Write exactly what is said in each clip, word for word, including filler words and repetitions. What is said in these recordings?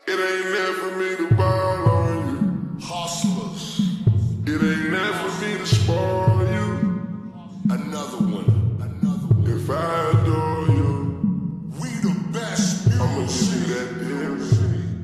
It ain't there for me to ball on you. Hustlers. It ain't there for me to spoil you. Another one. Another one. If I adore you, we the best music. I'ma give you that deal.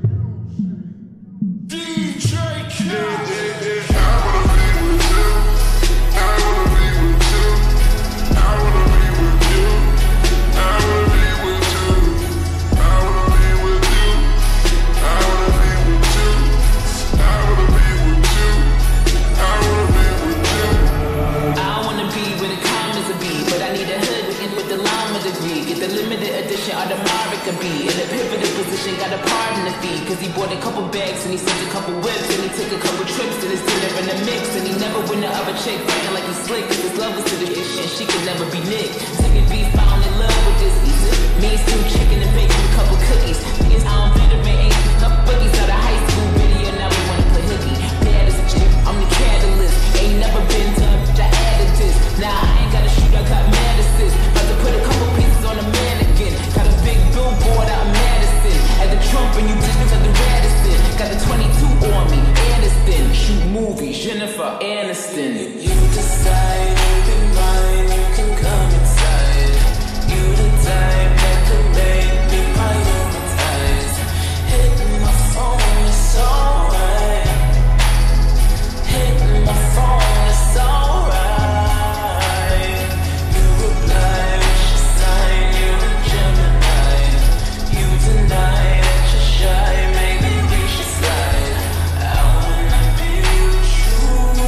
D J Khaled. Yeah, yeah, yeah. I wanna be with you. I wanna be with you. I wanna be with you. I wanna be with you. I wanna be with you. I wanna be with you. I wanna be with you. I wanna be with you. I wanna be where the commas will be, but I need a hood with, with the llama degree. Get the limited edition automatic could be in a pivotal position. Got a pardon to feed, cause he bought a couple bags and he sent a couple whips and he took a couple trips to his dinner in the mix. And he never win the other chick, fighting like he's slick, cause his love was to the shit and she could never be nicked. Taking beef, found in love with this easy. Me and stew chicken and bacon, a couple cookies. Niggas, I don't veteran, ain't enough boogies out of high school video. Now we wanna play hooky. Bad as a chick, I'm the catalyst. Ain't never been done, bitch, I added this. Nah, I ain't gotta shoot, I got mad assist. About to put a couple pieces on a mannequin. Got a big billboard out in Madison. At the Trump and you bitches at the Radisson. Got a twenty-two on me, Aniston. Shoot movies, Jennifer Aniston. You decide, you be mine, you can come inside. You the type that can make me prioritize. Hitting my phone is alright. Hitting my phone is alright. You reply with your sign, you a Gemini. You deny that you're shy, maybe we should slide. I wanna be with you.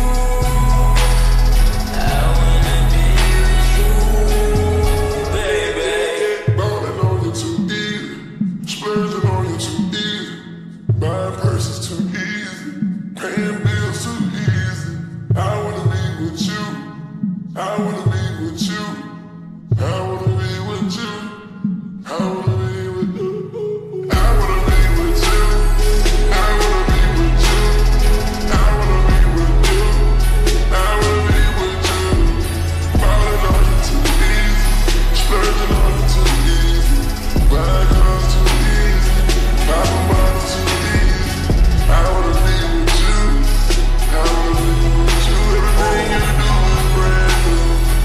I wanna be with you, baby. Ballin' on you too easy. Splurging on you too easy. Buying purses too easy. Paying bills too easy. I wanna be with you. I wanna be with you. I wanna be with you. I wanna be with you. I wanna be with you. I wanna be with you. I wanna be with you. I wanna be with you. Ballin' on you too easy. Splurging on you too easy. Buying cars too easy. Popping bottles too easy. I wanna be with you. I wanna be with you. Everything you do is brand new.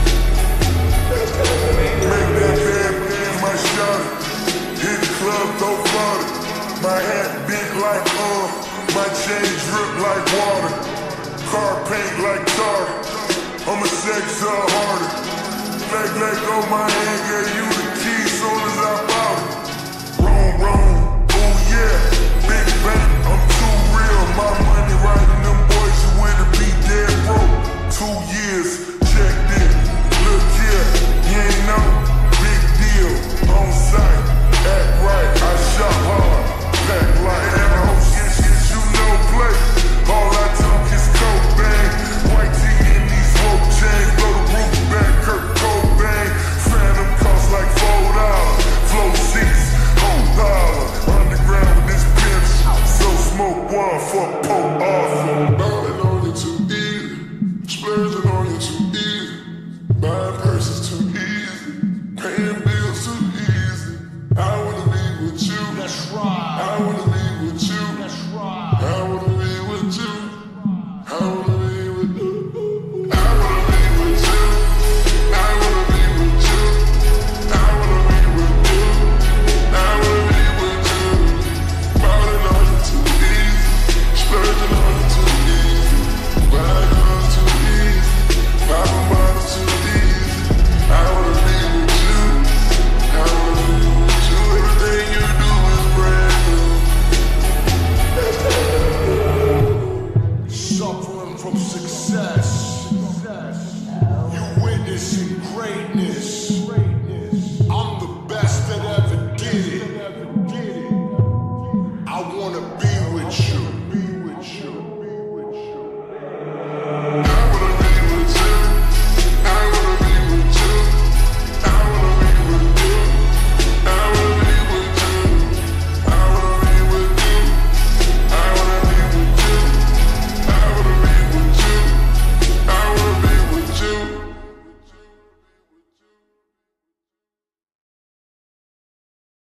Make that bad man my shot. Hit the club, throw forty. My hat big like uh. My chain drip like water. Car paint like tartar. I'm a sex uh, harder. Leg, leg on my hand, yeah, you the key.